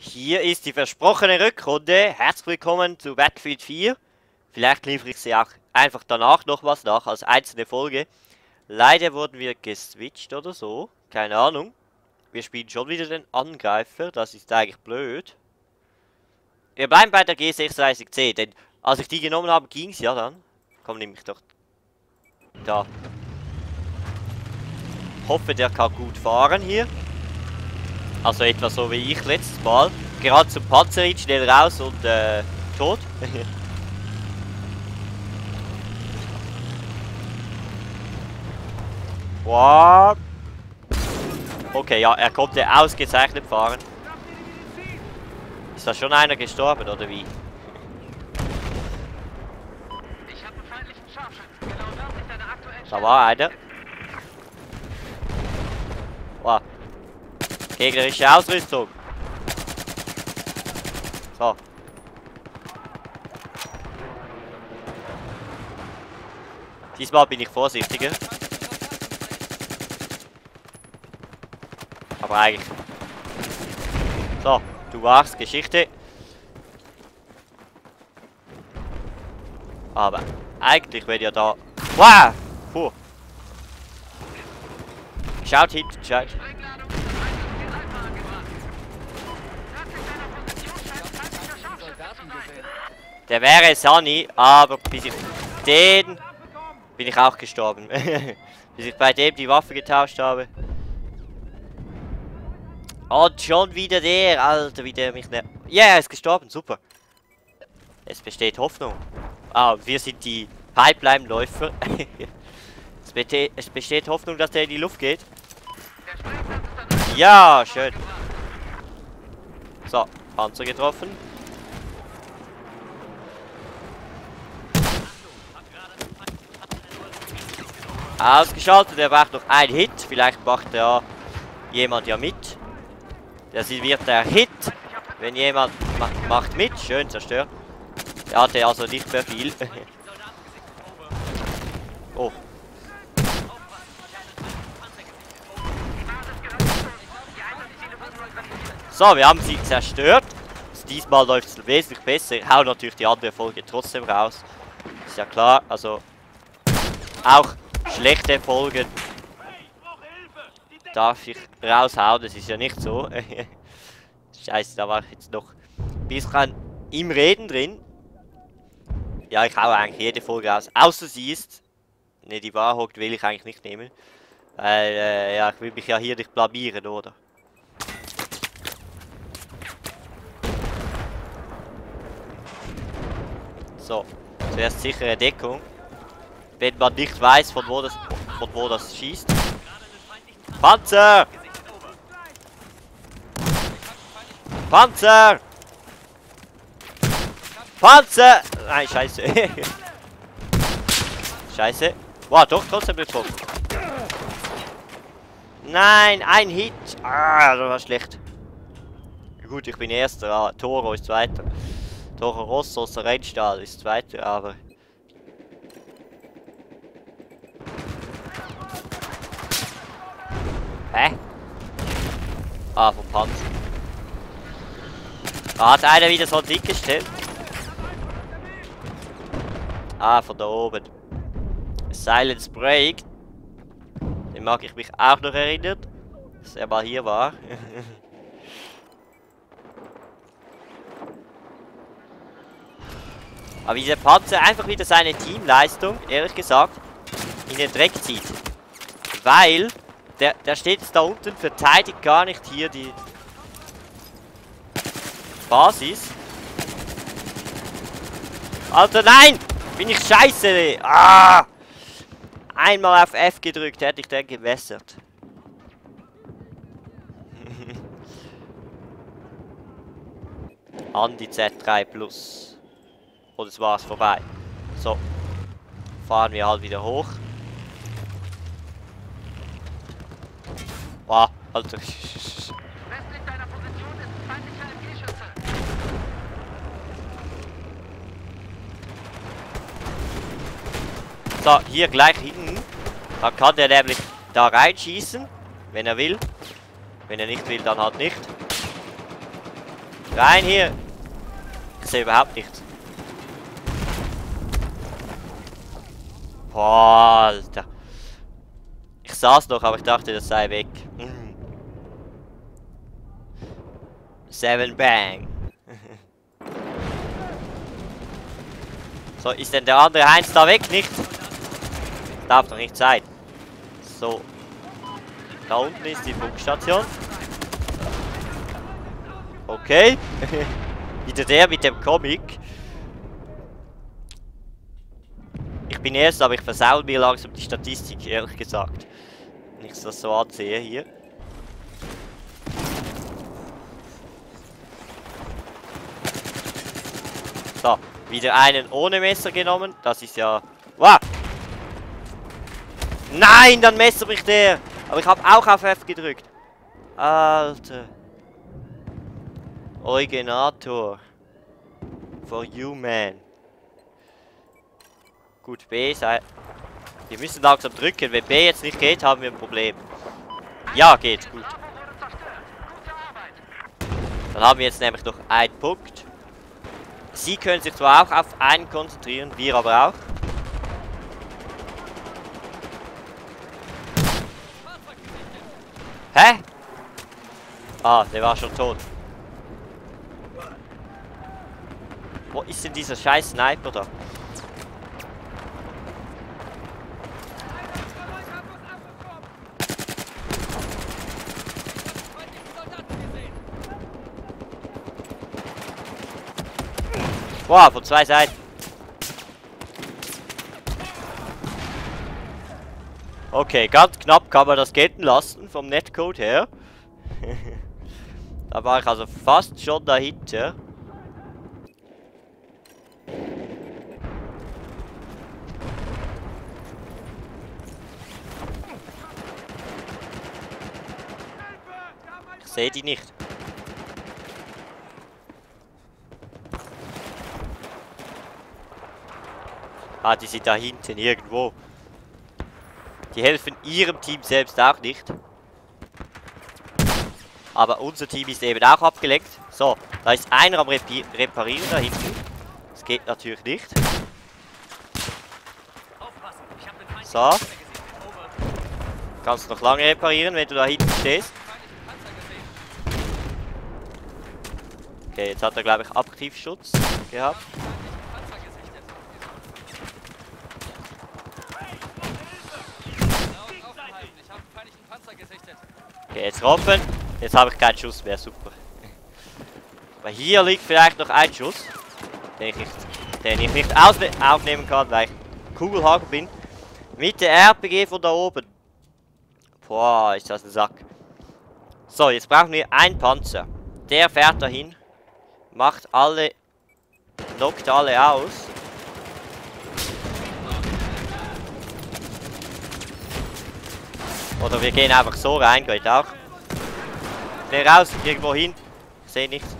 Hier ist die versprochene Rückrunde. Herzlich willkommen zu Battlefield 4. Vielleicht liefere ich sie auch einfach danach noch was nach als einzelne Folge. Leider wurden wir geswitcht oder so. Keine Ahnung. Wir spielen schon wieder den Angreifer. Das ist eigentlich blöd. Wir bleiben bei der G36C, denn als ich die genommen habe, ging es ja dann. Komm, nehme ich doch da. Hoffe, der kann gut fahren hier. Also etwa so wie ich letztes Mal. Gerade zum Panzer schnell raus und tot. Wow. Okay, ja, er konnte ausgezeichnet fahren. Ist da schon einer gestorben, oder wie? Da war einer. Wow. Gegnerische Ausrüstung. So. Diesmal bin ich vorsichtiger. Aber eigentlich... So, du warst Geschichte. Aber eigentlich wäre ja da... Wow! Puh. Schaut hinten, schaut. Der wäre Sunny, aber bis ich den... bin ich auch gestorben. Bis ich bei dem die Waffe getauscht habe. Und schon wieder der, Alter, wie der mich nervt. Ja, er ist gestorben, super. Es besteht Hoffnung. Ah, wir sind die Pipeline-Läufer. Es besteht Hoffnung, dass der in die Luft geht. Ja, schön. So, Panzer getroffen. Ausgeschaltet, er braucht noch einen Hit. Vielleicht macht ja jemand ja mit. Das wird der Hit. Wenn jemand macht mit, schön zerstört. Er hatte also nicht mehr viel. Oh. So, wir haben sie zerstört. Diesmal läuft es wesentlich besser. Ich hau natürlich die andere Folge trotzdem raus. Ist ja klar, also auch schlechte Folgen darf ich raushauen, das ist ja nicht so. Scheiße, da war ich jetzt noch ein bisschen im Reden drin. Ja, ich hau eigentlich jede Folge raus, außer sie ist... Ne, die Warhawk will ich eigentlich nicht nehmen. Weil, ja, ich will mich ja hier nicht blamieren, oder? So, zuerst sichere Deckung. Wenn man nicht weiß, von wo das schießt. Panzer! Panzer! Panzer! Nein, scheiße. Scheiße. Wow, doch, trotzdem getroffen. Nein, ein Hit. Ah, das war schlecht. Gut, ich bin Erster. Ah, Toro ist Zweiter. Toro Rosso, Rennstall ist Zweiter, aber... Hä? Ah, vom Panzer. Da hat einer wieder so ein Ding gestellt. Ah, von da oben. Silence Break. Den mag ich mich auch noch erinnern. Dass er mal hier war. Aber dieser Panzer einfach wieder seine Teamleistung, ehrlich gesagt, in den Dreck zieht. Weil... Der steht jetzt da unten, verteidigt gar nicht hier die Basis. Alter, nein! Bin ich scheiße! Ah! Einmal auf F gedrückt, hätte ich den gewässert. An die Z3 Plus. Und es war's vorbei. So. Fahren wir halt wieder hoch. Wow, Alter. So, hier gleich hinten. Da kann der nämlich da reinschießen, wenn er will. Wenn er nicht will, dann halt nicht. Rein hier! Ich sehe überhaupt nichts. Boah, Alter. Ich saß noch, aber ich dachte, das sei weg. Seven Bang. So, ist denn der andere Heinz da weg? Nicht? Das darf doch nicht sein. So. Da unten ist die Funkstation. Okay. Wieder der mit dem Comic. Ich bin erst, aber ich versaue mir langsam die Statistik, ehrlich gesagt. Wenn ich das so ansehe hier. So, wieder einen ohne Messer genommen. Das ist ja... Wow! Nein, dann messert mich der! Aber ich habe auch auf F gedrückt. Alter. Eugenator. For you, man. Gut, B sei... Wir müssen langsam drücken. Wenn B jetzt nicht geht, haben wir ein Problem. Ja, geht. Gut. Dann haben wir jetzt nämlich noch einen Punkt. Sie können sich zwar auch auf einen konzentrieren, wir aber auch. Hä? Ah, der war schon tot. Wo ist denn dieser scheiß Sniper da? Wow, von zwei Seiten. Okay, ganz knapp kann man das gelten lassen vom Netcode her. Da war ich also fast schon dahinter. Ich sehe die nicht. Ah, die sind da hinten irgendwo. Die helfen ihrem Team selbst auch nicht. Aber unser Team ist eben auch abgelenkt. So, da ist einer am Reparieren da hinten. Das geht natürlich nicht. So. Kannst noch lange reparieren, wenn du da hinten stehst. Okay, jetzt hat er, glaube ich, Aktivschutz gehabt. Okay, jetzt hoffen. Jetzt habe ich keinen Schuss mehr, super. Aber hier liegt vielleicht noch ein Schuss, den ich nicht aufnehmen kann, weil ich Kugelhaken bin. Mit der RPG von da oben. Boah, ist das ein Sack. So, jetzt brauchen wir einen Panzer. Der fährt dahin, knockt alle aus. Oder wir gehen einfach so rein, geht auch. Schnell raus, irgendwo hin. Ich sehe nichts.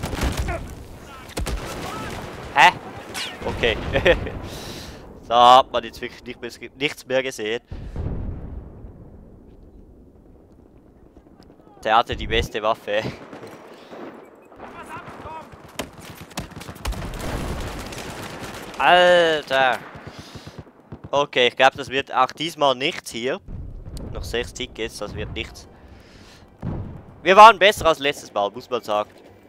Hä? Okay. Da hat man jetzt wirklich nichts mehr gesehen. Der hatte die beste Waffe. Alter. Okay, ich glaube, das wird auch diesmal nichts hier. Noch 6 Tickets, das wird nichts. Wir waren besser als letztes Mal, muss man sagen.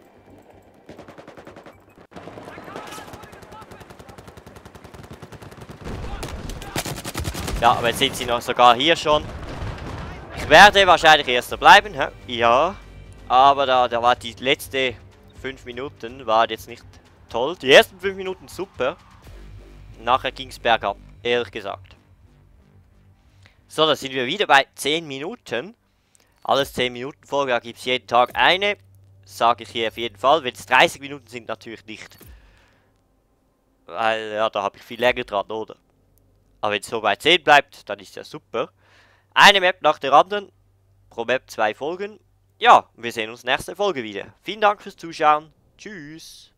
Ja, aber jetzt sind sie noch sogar hier schon. Ich werde wahrscheinlich erster bleiben, hä? Ja. Aber da war die letzte 5 Minuten, war jetzt nicht toll. Die ersten 5 Minuten super. Nachher ging es bergab, ehrlich gesagt. So, da sind wir wieder bei 10 Minuten. Alles 10 Minuten Folge, da gibt es jeden Tag eine. Sage ich hier auf jeden Fall. Wenn es 30 Minuten sind, natürlich nicht. Weil, ja, da habe ich viel länger dran, oder? Aber wenn es so bei 10 bleibt, dann ist ja super. Eine Map nach der anderen. Pro Map 2 Folgen. Ja, wir sehen uns nächste Folge wieder. Vielen Dank fürs Zuschauen. Tschüss.